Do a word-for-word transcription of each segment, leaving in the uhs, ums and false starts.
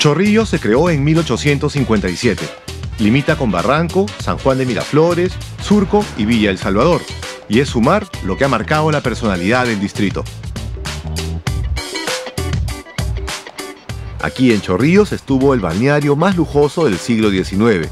Chorrillos se creó en mil ochocientos cincuenta y siete. Limita con Barranco, San Juan de Miraflores, Surco y Villa El Salvador. Y es su mar lo que ha marcado la personalidad del distrito. Aquí en Chorrillos estuvo el balneario más lujoso del siglo diecinueve.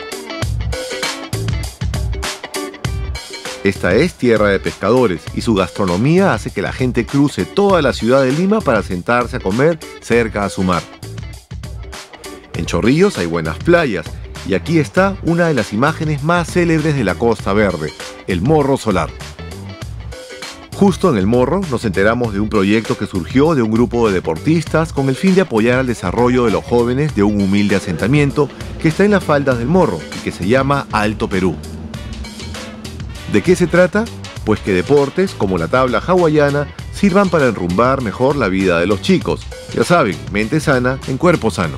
Esta es tierra de pescadores y su gastronomía hace que la gente cruce toda la ciudad de Lima para sentarse a comer cerca a su mar. En Chorrillos hay buenas playas y aquí está una de las imágenes más célebres de la Costa Verde, el Morro Solar. Justo en el Morro nos enteramos de un proyecto que surgió de un grupo de deportistas con el fin de apoyar al desarrollo de los jóvenes de un humilde asentamiento que está en las faldas del Morro y que se llama Alto Perú. ¿De qué se trata? Pues que deportes como la tabla hawaiana sirvan para enrumbar mejor la vida de los chicos. Ya saben, mente sana en cuerpo sano.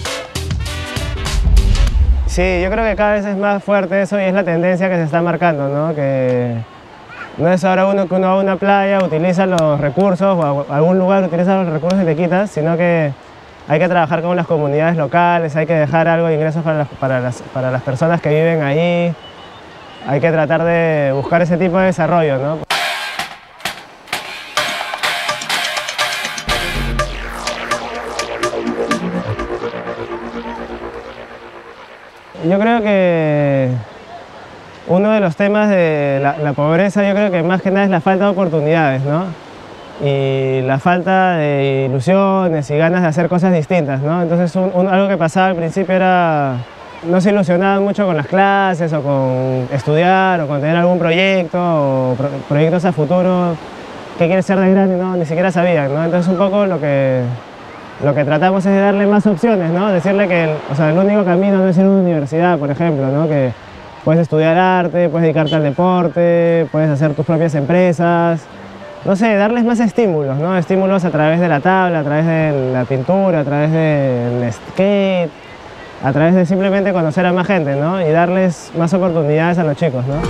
Sí, yo creo que cada vez es más fuerte eso y es la tendencia que se está marcando, ¿no? Que no es ahora uno que uno va a una playa, utiliza los recursos o a algún lugar utiliza los recursos y te quitas, sino que hay que trabajar con las comunidades locales, hay que dejar algo de ingresos para las, para las, para las personas que viven ahí, hay que tratar de buscar ese tipo de desarrollo, ¿no? Yo creo que uno de los temas de la, la pobreza, yo creo que más que nada es la falta de oportunidades, ¿no? Y la falta de ilusiones y ganas de hacer cosas distintas, ¿no? Entonces un, un, algo que pasaba al principio era, no se ilusionaban mucho con las clases o con estudiar o con tener algún proyecto o pro, proyectos a futuro, qué quieres ser de grande, ¿no? Ni siquiera sabían, ¿no? Entonces un poco lo que Lo que tratamos es de darle más opciones, ¿no? Decirle que el, o sea, el único camino no es ir a una universidad, por ejemplo, ¿no? Que puedes estudiar arte, puedes dedicarte al deporte, puedes hacer tus propias empresas. No sé, darles más estímulos, ¿no? Estímulos a través de la tabla, a través de la pintura, a través del skate, a través de simplemente conocer a más gente, ¿no? Y darles más oportunidades a los chicos, ¿no?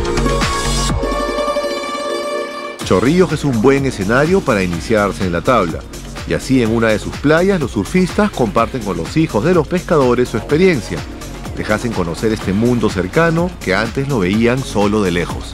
Chorrillos es un buen escenario para iniciarse en la tabla. Y así en una de sus playas los surfistas comparten con los hijos de los pescadores su experiencia. Les hacen conocer este mundo cercano que antes lo veían solo de lejos.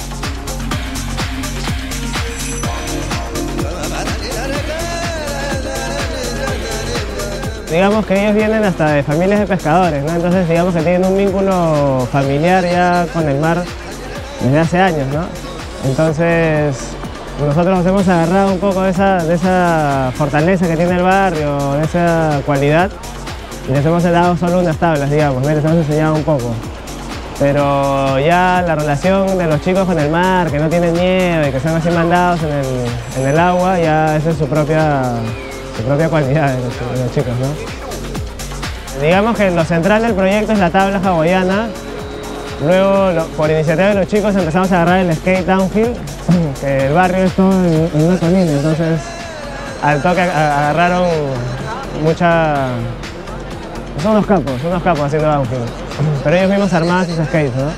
Digamos que ellos vienen hasta de familias de pescadores, ¿no? Entonces digamos que tienen un vínculo familiar ya con el mar desde hace años, ¿no? Entonces nosotros nos hemos agarrado un poco de esa, de esa fortaleza que tiene el barrio, de esa cualidad, y les hemos dado solo unas tablas, digamos, ¿no? Les hemos enseñado un poco. Pero ya la relación de los chicos con el mar, que no tienen miedo y que son así mandados en el, en el agua, ya esa es su propia, su propia cualidad de los, de los chicos, ¿no? Digamos que lo central del proyecto es la tabla hawaiana. Luego, lo, por iniciativa de los chicos, empezamos a agarrar el skate downhill, que el barrio es todo en, en una colina, entonces al toque agarraron mucha... Son unos capos, unos capos haciendo downhill, pero ellos mismos armaban sus skates, ¿no?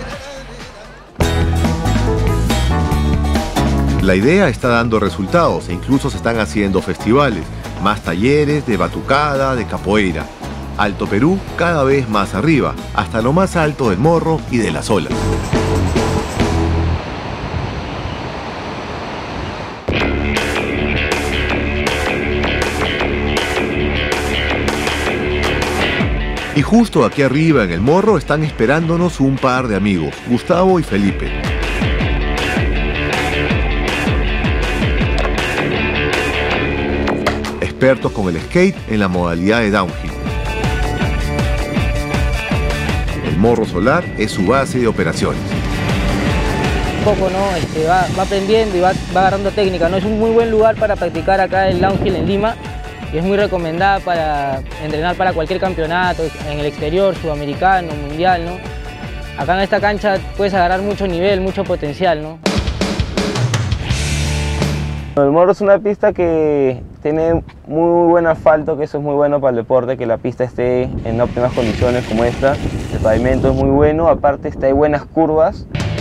La idea está dando resultados e incluso se están haciendo festivales, más talleres de batucada, de capoeira. Alto Perú cada vez más arriba, hasta lo más alto del Morro y de las olas. Y justo aquí arriba en el Morro están esperándonos un par de amigos, Gustavo y Felipe. Expertos con el skate en la modalidad de downhill. El Morro Solar es su base de operaciones. Un poco, ¿no? Este, va, va aprendiendo y va, va agarrando técnica, ¿no? Es un muy buen lugar para practicar acá el downhill en Lima y es muy recomendada para entrenar para cualquier campeonato, en el exterior, sudamericano, mundial, ¿no? Acá en esta cancha puedes agarrar mucho nivel, mucho potencial, ¿no? El Morro es una pista que tiene muy buen asfalto, que eso es muy bueno para el deporte, que la pista esté en óptimas condiciones como esta. El pavimento es muy bueno, aparte está, hay buenas curvas.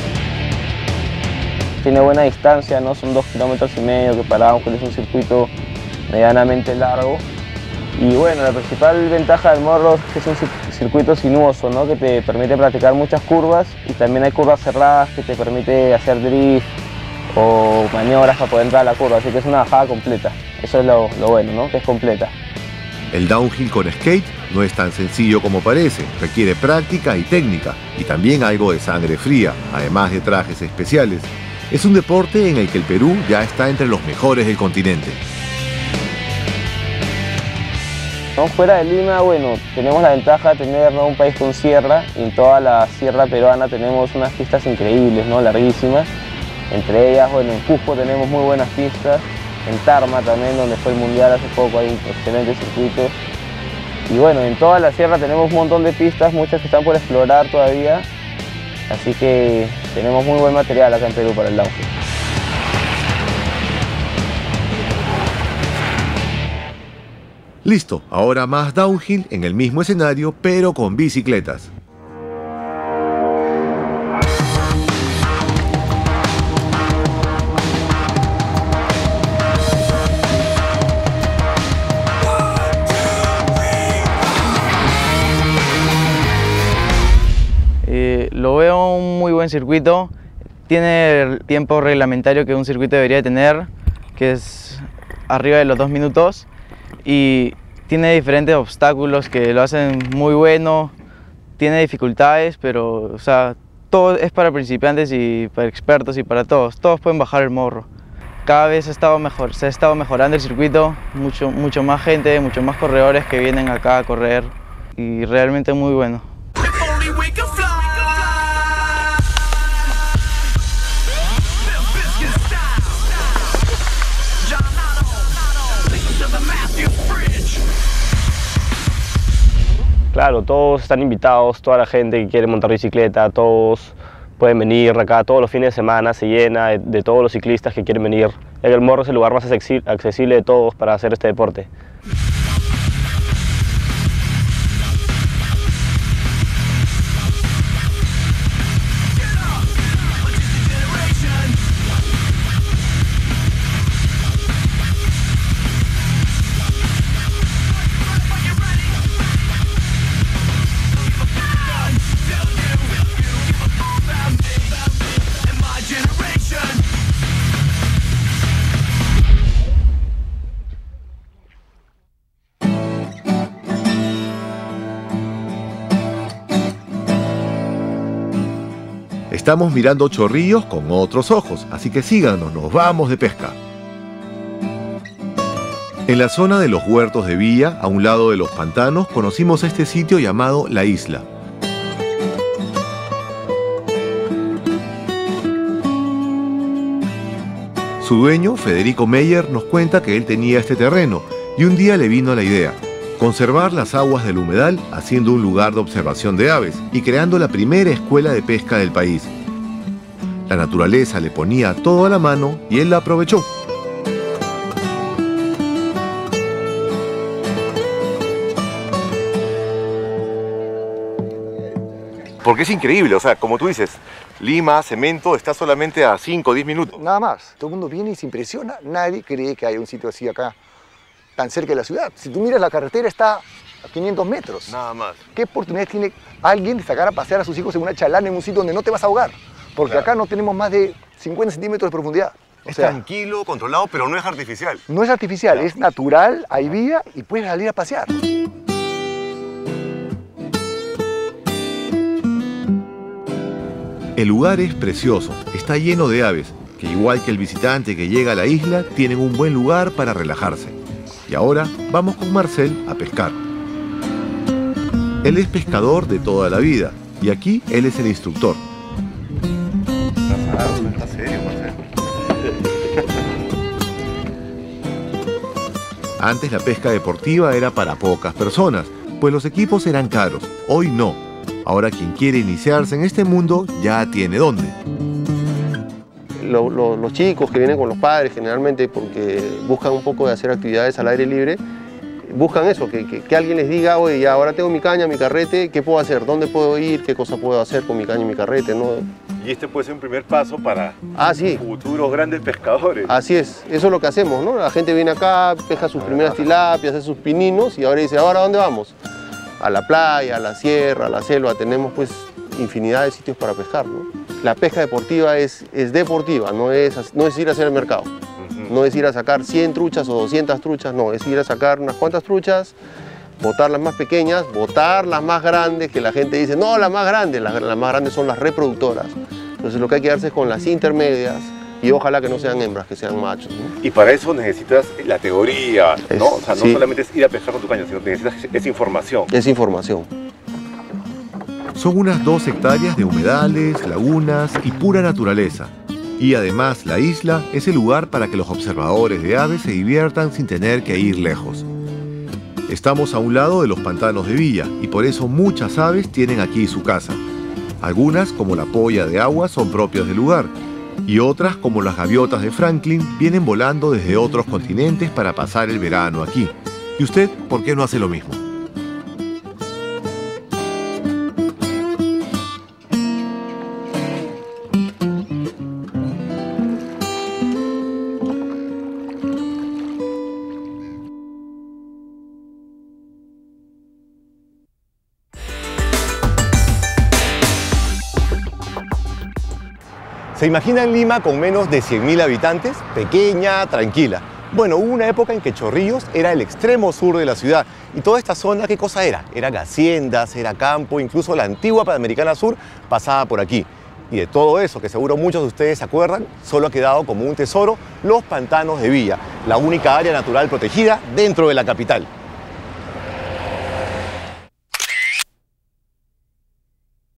Tiene buena distancia, ¿no? Son dos kilómetros y medio que para Ángel es un circuito medianamente largo. Y bueno, la principal ventaja del morro es que es un circuito sinuoso, ¿no? Que te permite practicar muchas curvas y también hay curvas cerradas que te permite hacer drift o maniobras para poder entrar a la curva, así que es una bajada completa. Eso es lo, lo bueno, ¿no? Que es completa. El downhill con skate no es tan sencillo como parece, requiere práctica y técnica, y también algo de sangre fría, además de trajes especiales. Es un deporte en el que el Perú ya está entre los mejores del continente. ¿No? Fuera de Lima, bueno, tenemos la ventaja de tener, ¿no?, un país con sierra, y en toda la sierra peruana tenemos unas pistas increíbles, ¿no?, larguísimas. Entre ellas, bueno, en Cusco tenemos muy buenas pistas, en Tarma también, donde fue el mundial hace poco, hay excelentes circuitos. Y bueno, en toda la sierra tenemos un montón de pistas, muchas que están por explorar todavía, así que tenemos muy buen material acá en Perú para el downhill. Listo, ahora más downhill en el mismo escenario, pero con bicicletas. Eh, lo veo un muy buen circuito, tiene el tiempo reglamentario que un circuito debería tener, que es arriba de los dos minutos, y tiene diferentes obstáculos que lo hacen muy bueno, tiene dificultades, pero o sea, todo es para principiantes y para expertos y para todos, todos pueden bajar el morro. Cada vez ha estado mejor, se ha estado mejorando el circuito, mucho, mucho más gente, mucho más corredores que vienen acá a correr y realmente muy bueno. Claro, todos están invitados, toda la gente que quiere montar bicicleta, todos pueden venir acá, todos los fines de semana se llena de, de todos los ciclistas que quieren venir. El Morro es el lugar más accesible de todos para hacer este deporte. Estamos mirando Chorrillos con otros ojos, así que síganos, nos vamos de pesca. En la zona de los huertos de Villa, a un lado de los pantanos, conocimos este sitio llamado La Isla. Su dueño, Federico Meyer, nos cuenta que él tenía este terreno y un día le vino la idea: conservar las aguas del humedal haciendo un lugar de observación de aves y creando la primera escuela de pesca del país. La naturaleza le ponía todo a la mano y él la aprovechó. Porque es increíble, o sea, como tú dices, Lima, Cemento, está solamente a cinco o diez minutos. Nada más, todo el mundo viene y se impresiona, nadie cree que haya un sitio así acá, tan cerca de la ciudad. Si tú miras la carretera está a quinientos metros. Nada más. ¿Qué oportunidad tiene alguien de sacar a pasear a sus hijos en una chalana en un sitio donde no te vas a ahogar? Porque claro, acá no tenemos más de cincuenta centímetros de profundidad. O es sea, tranquilo, controlado, pero no es artificial. No es artificial, claro, es natural, hay vía y puedes salir a pasear. El lugar es precioso, está lleno de aves, que igual que el visitante que llega a la isla, tienen un buen lugar para relajarse. Y ahora vamos con Marcel a pescar. Él es pescador de toda la vida y aquí él es el instructor. ¿Estás serio, Marcel? Antes la pesca deportiva era para pocas personas, pues los equipos eran caros. Hoy no. Ahora quien quiere iniciarse en este mundo ya tiene dónde. Lo, lo, los chicos que vienen con los padres generalmente porque buscan un poco de hacer actividades al aire libre, buscan eso, que, que, que alguien les diga: oye, ya ahora tengo mi caña, mi carrete, ¿qué puedo hacer? ¿Dónde puedo ir? ¿Qué cosa puedo hacer con mi caña y mi carrete? ¿No? Y este puede ser un primer paso para ah, sí. futuros grandes pescadores. Así es, eso es lo que hacemos, ¿no? La gente viene acá, pesca sus primeras tilapias, hace sus pininos y ahora dice, ¿ahora a dónde vamos? A la playa, a la sierra, a la selva, tenemos pues infinidad de sitios para pescar, ¿no? La pesca deportiva es, es deportiva, no es, no es ir a hacer el mercado. Uh-huh. No es ir a sacar cien truchas o doscientas truchas, no, es ir a sacar unas cuantas truchas, botar las más pequeñas, botar las más grandes, que la gente dice, no, las más grandes, las, las más grandes son las reproductoras. Entonces lo que hay que darse es con las intermedias y ojalá que no sean hembras, que sean machos, ¿no? Y para eso necesitas la teoría, es, ¿no? O sea, no sí. solamente es ir a pescar con tu caña, sino que necesitas esa información. Es información. Son unas dos hectáreas de humedales, lagunas y pura naturaleza. Y además la isla es el lugar para que los observadores de aves se diviertan sin tener que ir lejos. Estamos a un lado de los pantanos de Villa y por eso muchas aves tienen aquí su casa. Algunas, como la polla de agua, son propias del lugar. Y otras, como las gaviotas de Franklin, vienen volando desde otros continentes para pasar el verano aquí. ¿Y usted por qué no hace lo mismo? ¿Se imaginan Lima con menos de cien mil habitantes? Pequeña, tranquila. Bueno, hubo una época en que Chorrillos era el extremo sur de la ciudad. Y toda esta zona, ¿qué cosa era? Eran haciendas, era campo, incluso la antigua Panamericana Sur pasaba por aquí. Y de todo eso, que seguro muchos de ustedes se acuerdan, solo ha quedado como un tesoro los pantanos de Villa, la única área natural protegida dentro de la capital.